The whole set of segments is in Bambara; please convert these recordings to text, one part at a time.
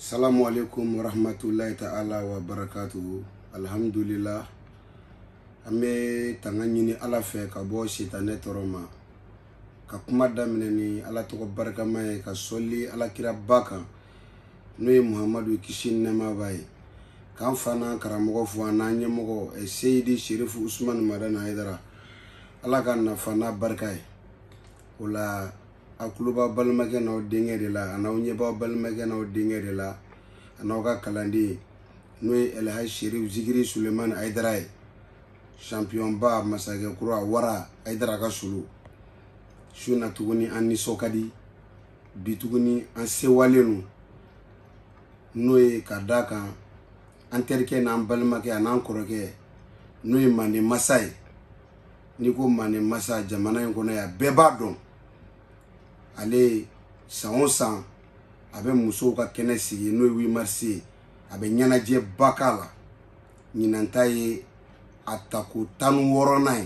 Assalamu alaikum wa rahmatullahi ta'ala wa barakatuhu. Alhamdulillah. Ame tanganyini ala fe ka bo shitane toroma. Ka kuma damine ni ala to baraka mai ka soli ala kira baka. Noye Muhammadu kishin nema bai. Kan fana karamogo fuana nyemogo e Seydi Sherifu Usman Madana Haidara. Ala kan na fana barkai. Ola akuluba balmage na odinge de la ana unyeba balmage na odinge de la ana ka kalandi noy El Hadj Cherif Zikri Suleiman Haidara champion ba masage kura wara Haidara ka sulu shuna tuguni anni sokadi bituguni an sewalenu noy kadaka anterke na balmage ana koroke noy mane masai niko mane masa jamana ngona ya beba don ale san san abe muso ka kene sigi no 8 mars abe nyanaje bakala nyinanta ye ataku tanu woro nai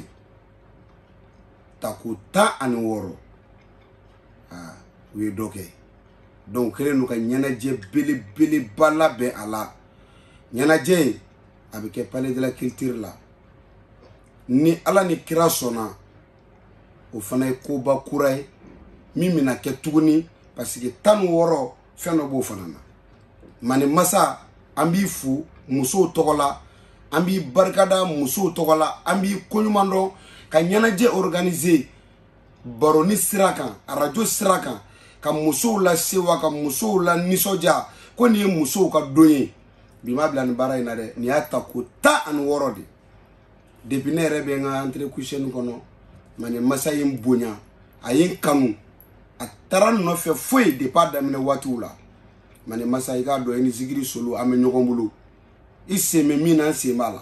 takuta ani woro we doke donc kele no ka nyanaje bili bala be ala nyanaje abe ke palais de la culture la ni ala ni kira sona o fana ko ba kurai mimi na ke tuguni parce que tanu woro feno bo fanana mani masa ambi fu muso togola ambi barkada muso togola ambi konyumando ka nyanaje organiser baroni siraka radio siraka ka muso la sewa ka muso la nisoja ko ni muso ka doye bima blan bara ina de ni ataku ta an woro de depuis ne rebe nga entre coucher kono mani masa yim bonya ayin kanu ataran no fe foi de pas damine watula mane masa ika do eni Zikri solo ame nyogombulu isse me mina se mala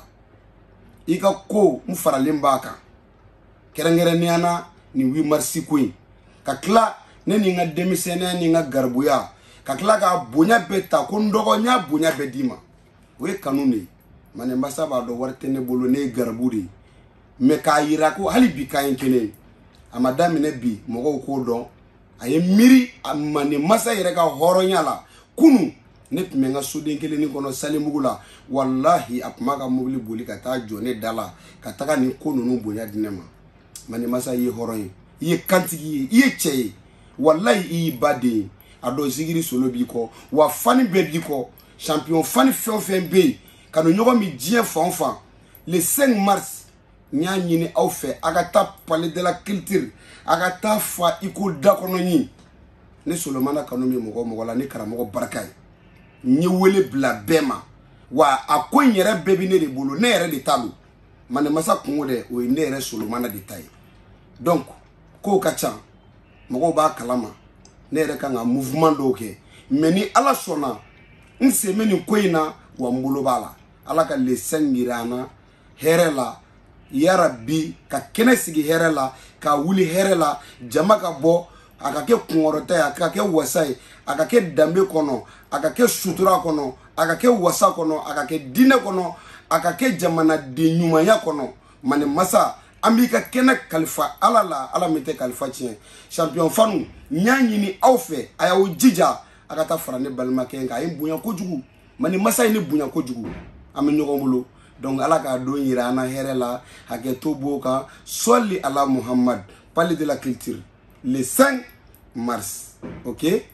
ika ko mfara limbaka kerengere ni ana ni 8 mars kuin ka kla ne ni nga demisene ni nga garbuya ka kla ka bonya beta ko ndogo nya bonya bedima we kanuni mane masa ba do wartene bolo ne garbudi me ka yira ko hali bi kayen kene amadame ne bi mogo ko don aye miri amane masa yere ka horonya la kunu ne tumenga suden kele ni kono salimugula wallahi apmaga mugli boli ka ta jone dala ka taka ni konu no bonya dinema mane masa yi horonya yi kantigi yi cheye wallahi yi bade ado Zikri solo bi ko wa fani be bi ko champion fani fen be kanu nyogo mi dien fanfa le 5 mars nya nyini au fe agata palais de la culture agata fa iko dakono nyi ne solomana kanomi mogo la ne karamogo barkai nyi wele bla bema wa akonyere bebi ne de bolo ne yere de talu mane masa kungo de o ne yere solomana de tai donc ko kacha mogo ba kalama ne yere kanga mouvement do ke meni ala sona nse meni koina wa mbolo bala ala ka le sangirana herela ya rabbi ka kene sigi herela ka wuli herela jama ka bo akake kungorota ya akake wasai akake dambe kono akake sutura kono akake wasa kono akake dine kono akake jamana de nyuma ya kono mane masa ambika kene kalifa ala mete kalifa chien champion fanu nyanyi ni aufe aya ujija akata farane balma kenga imbunya kojugu mane masa ni bunya kojugu amenyogomulo donc ala ka do yirana herela hake toboka soli ala Muhammad palais de la culture le 5 mars, ok?